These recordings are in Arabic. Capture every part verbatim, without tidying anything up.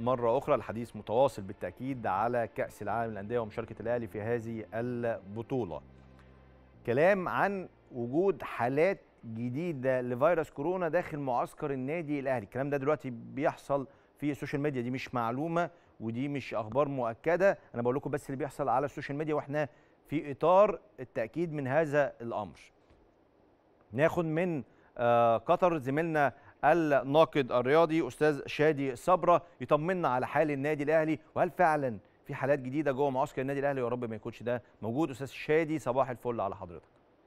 مرة أخرى. الحديث متواصل بالتأكيد على كأس العالم للأندية ومشاركة الأهلي في هذه البطولة. كلام عن وجود حالات جديدة لفيروس كورونا داخل معسكر النادي الأهلي. الكلام ده دلوقتي بيحصل في السوشيال ميديا، دي مش معلومة ودي مش أخبار مؤكدة، أنا بقول لكم بس اللي بيحصل على السوشيال ميديا وإحنا في إطار التأكيد من هذا الأمر. ناخد من قطر زميلنا الناقد الرياضي أستاذ شادي صبرة يطمنا على حال النادي الأهلي، وهل فعلا في حالات جديدة جوه معسكر النادي الأهلي؟ يا رب ما يكونش ده موجود. أستاذ شادي صباح الفل على حضرتك.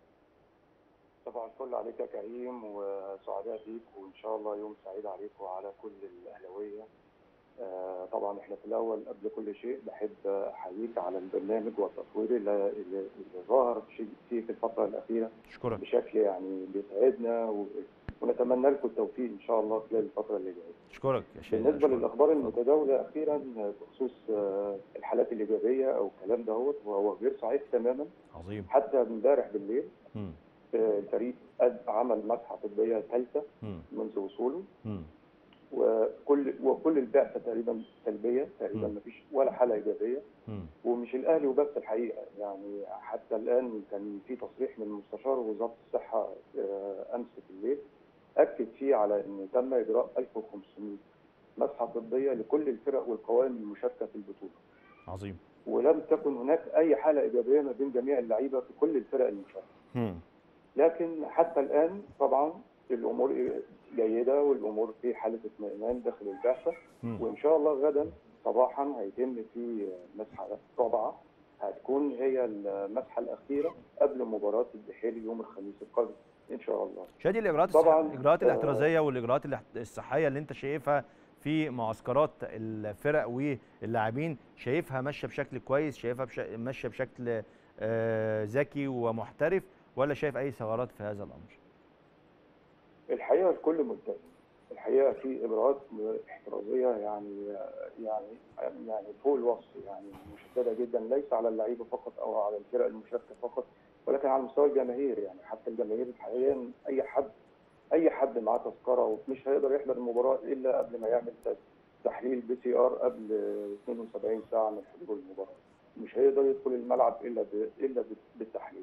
صباح الفل عليك يا كريم، وسعداء بيك، وإن شاء الله يوم سعيد عليك وعلى كل الأهلاوية. آه طبعا احنا في الأول قبل كل شيء بحب أحييك على البرنامج والتطوير اللي, اللي ظهر فيه في الفترة الأخيرة. أشكرك. بشكل يعني بيسعدنا و... ونتمنى لكم التوفيق ان شاء الله خلال الفتره اللي جايه. اشكرك يا شادي. بالنسبه للاخبار المتداوله اخيرا بخصوص الحالات الايجابيه او الكلام دهوت، وهو غير صحيح تماما. عظيم. حتى امبارح بالليل م. الفريق عمل مسحه طبيه ثالثه منذ وصوله، م. وكل وكل البعثه تقريبا سلبيه، تقريبا ما فيش ولا حاله ايجابيه. م. ومش الاهلي وبس الحقيقه، يعني حتى الان كان في تصريح من مستشار وزاره الصحه امس بالليل اكد فيه على انه تم اجراء ألف وخمسمائة مسحه طبيه لكل الفرق والقوائم المشاركه في البطوله. عظيم. ولم تكن هناك اي حاله ايجابيه ما بين جميع اللعيبه في كل الفرق المشاركه. لكن حتى الان طبعا الامور جيده والامور في حاله اطمئنان داخل البعثه، وان شاء الله غدا صباحا هيتم في مسحه رابعه هتكون هي المسحه الاخيره قبل مباراه الدحيل يوم الخميس القادم ان شاء الله. شادي، الاجراءات طبعا الاجراءات الاحترازيه والاجراءات الصحيه اللي انت شايفها في معسكرات الفرق واللاعبين، شايفها ماشيه بشكل كويس؟ شايفها بش... ماشيه بشكل آه ذكي ومحترف، ولا شايف اي ثغرات في هذا الامر؟ الحقيقه الكل ملتزم. الحقيقه في اجراءات احترازيه يعني يعني يعني فوق الوصف، يعني مشدده جدا، ليس على اللعيبه فقط او على الفرق المشاركه فقط، ولكن على مستوى الجماهير. يعني حتى الجماهير حاليا اي حد اي حد معاه تذكره ومش هيقدر يحضر المباراه الا قبل ما يعمل تحليل بي سي ار قبل اثنين وسبعين ساعه من حضور المباراه. مش هيقدر يدخل الملعب الا الا بالتحليل.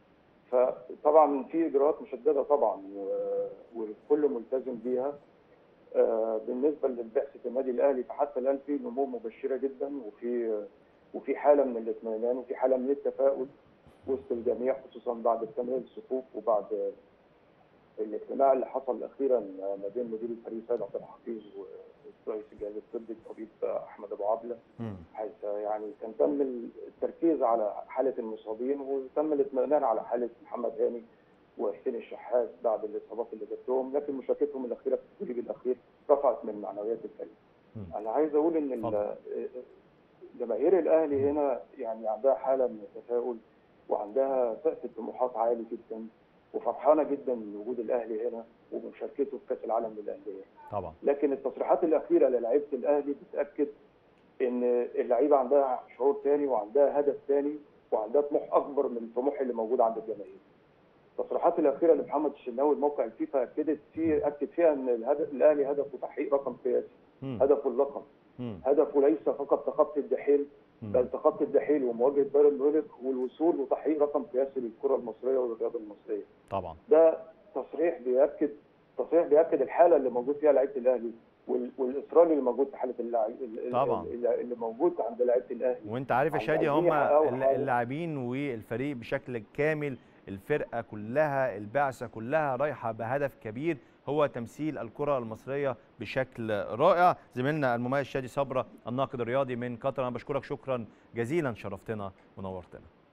فطبعا في اجراءات مشدده طبعا والكل ملتزم بيها. بالنسبه لبعثه النادي الاهلي فحتى الان في نمو مبشره جدا، وفي وفي حاله من الاطمئنان وفي حاله من التفاؤل وسط الجميع، خصوصا بعد اكتمال الصفوف وبعد الاجتماع اللي حصل اخيرا ما بين مدير الفريق سيد عبد الحفيظ ورئيس الجهاز الطبي الطبيب احمد ابو عبله، حيث يعني كان تم التركيز على حاله المصابين وتم الاطمئنان على حاله محمد هاني وحسين الشحات بعد الاصابات اللي جاتهم، لكن مشاركتهم الاخيره في التدريب الاخير رفعت من معنويات الفريق. انا عايز اقول ان جماهير الاهلي هنا يعني عندها حاله من التفاؤل وعندها سقف طموحات عالي جدا، وفرحانه جدا من وجود الاهلي هنا ومشاركته في كاس العالم للانديه. طبعا. لكن التصريحات الاخيره للاعيبه الاهلي بتاكد ان اللعيبه عندها شعور ثاني وعندها هدف ثاني وعندها طموح اكبر من الطموح اللي موجود عند الجماهير. التصريحات الاخيره لمحمد الشناوي موقع الفيفا اكدت فيه اكد فيها ان الهدف الاهلي هدفه تحقيق رقم قياسي، هدفه اللقب، هدفه ليس فقط تخطي الدحيل بل تخطي الدحيل ومواجهه بايرن ميونخ والوصول وتحقيق رقم قياسي للكره المصريه والرياضه المصريه. طبعا. ده تصريح بياكد تصريح بياكد الحاله اللي موجود فيها لعيبه الاهلي والاصرار اللي موجود في حاله اللاعب طبعا اللي موجود عند لعيبه الاهلي. وانت عارف يا شادي هم اللاعبين والفريق بشكل كامل، الفرقه كلها، البعثه كلها رايحه بهدف كبير هو تمثيل الكره المصريه بشكل رائع. زميلنا المميز شادي صبرة الناقد الرياضي من قطر، انا بشكرك شكرا جزيلا، شرفتنا ونورتنا.